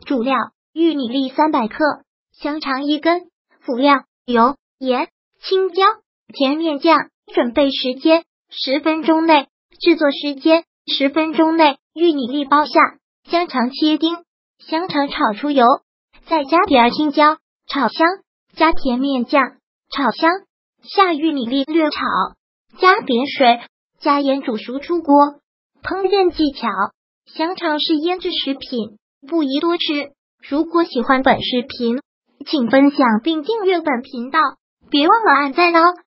主料：玉米粒300克，香肠1根。辅料：油、盐、青椒、甜面酱。准备时间10分钟内，制作时间10分钟内。玉米粒包下，香肠切丁，香肠炒出油，再加点青椒，炒香，加甜面酱，炒香，下玉米粒略炒，加点水，加盐煮熟出锅。烹饪技巧：香肠是腌制食品，不宜多吃。如果喜欢本视频，请分享并订阅本频道，别忘了按赞哦。